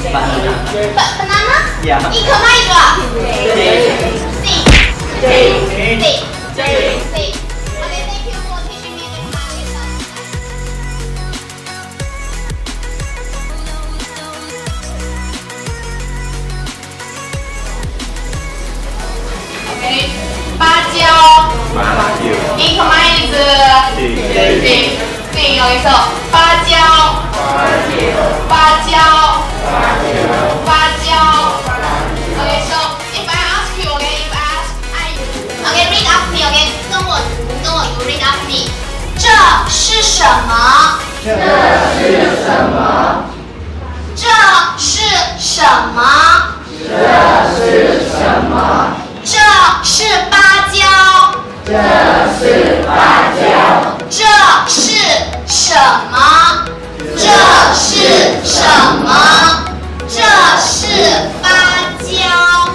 Banana? Yeah. In Khmer is what? C. Okay, thank you for teaching me the Khmer lesson. Okay. 芭蕉。In Khmer is thing. Okay, so 芭蕉。芭蕉。Okay, so if I ask you, okay, okay, read after me, okay, 跟我 you read after me. 这是什么？这是什么？这是什么？这是什么？这是芭蕉。这是芭蕉。这是什么？这是什么？这是芭蕉。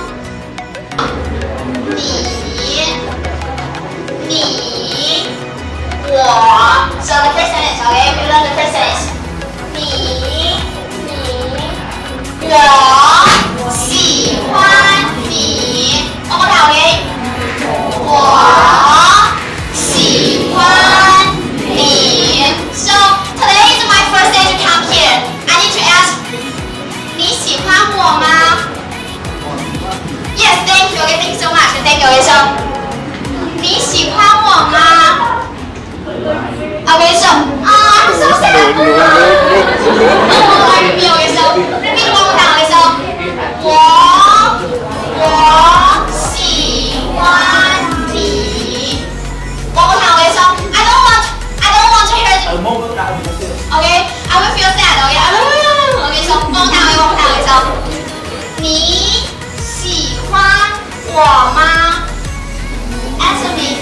你，我。So the first sentence, okay? We learn the first sentence. 我喜欢你。One more time, okay? 我喜欢你。So today is my first day to come here. I need to ask. 你喜欢我吗 ？Yes, thank you. Okay, thank you so much. Thank you. Okay, so 你喜欢我吗 ？Okay, so I'm so sad. Okay, so repeat one more time. Okay, so 我喜欢你。One more time. Okay, so I don't want to hear the. Okay, I will feel sad. Okay, okay, so one more time. Okay, so 你喜欢我吗 ？Answer me.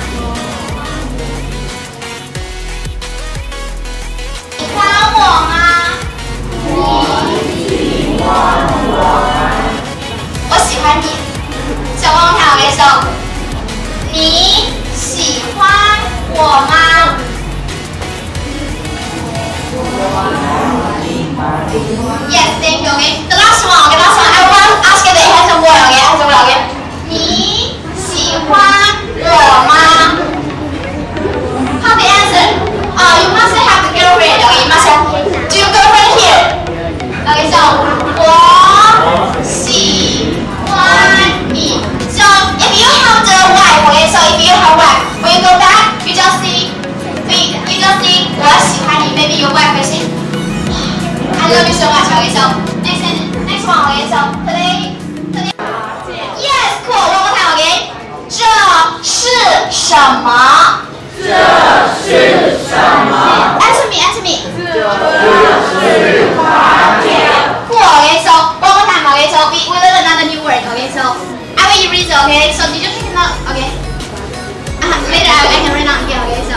喜欢我吗？你喜欢我吗？我喜欢你。So one more time. Okay, so 你喜欢我吗？ Yes, thank you. Okay, the last one. Okay, last one. I want to ask you the answer word. Okay, answer word. Okay. 你喜欢我吗 ？How the answer? You must have a girlfriend. Okay, you must have. Do you girlfriend here? Okay, so 我喜欢你. So if you have the wife, okay, so if you have wife, when you go back, you just see,我喜欢你. Maybe your wife will say. I love you so much. Okay, so next one. Okay, so today. Yes, cool. One more time. Okay. 这是什么？这是什么 ？Answer me. 这是芭蕉。Cool. Okay, so one more time. Okay, so we learn another new word. Okay, so I will read it. Okay, so did you take it out? Okay. Later I can read out here. Okay, so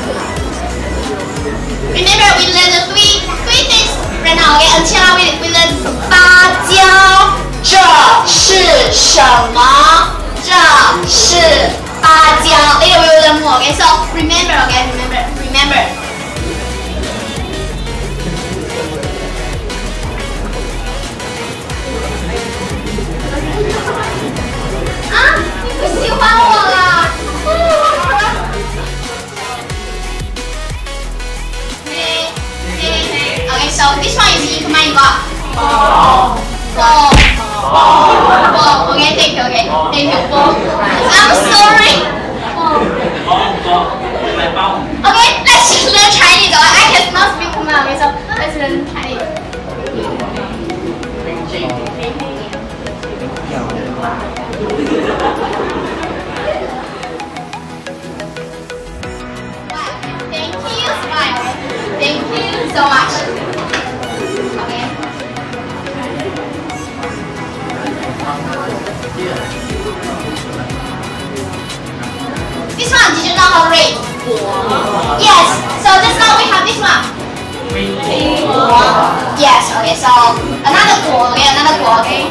remember we learned the three things. Right now, okay, until now we learn 芭蕉，这是什么？这是芭蕉。Later we will learn more, okay? So remember, okay? Remember. 啊，你不喜欢我了？Okay, so this one is in Khmer. Okay, thank you. Okay, thank you. I'm sorry. Okay, let's learn Chinese. I cannot speak Khmer. Okay, so let's learn Chinese. Thank you, smile. Thank you so much. Okay. This one, did you know how to read? Yes. So just now we have this one. Yes. Okay. So another cool. Okay. Another cool. Okay.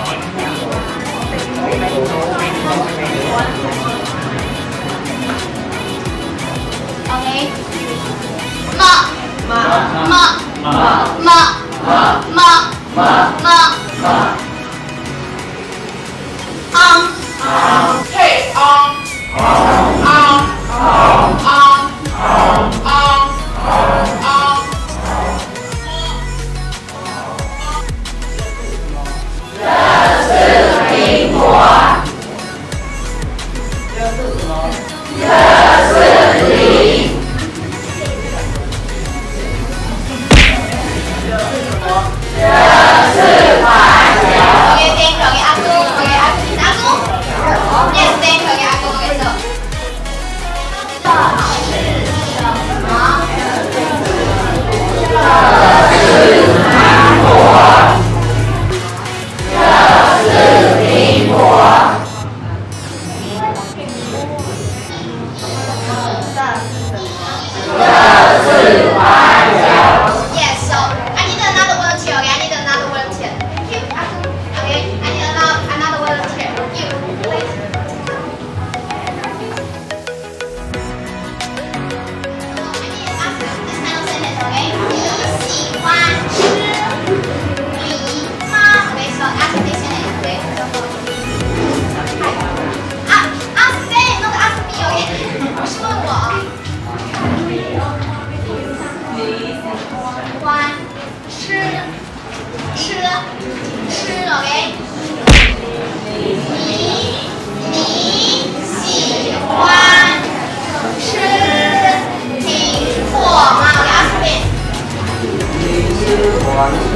Okay. Ma. One.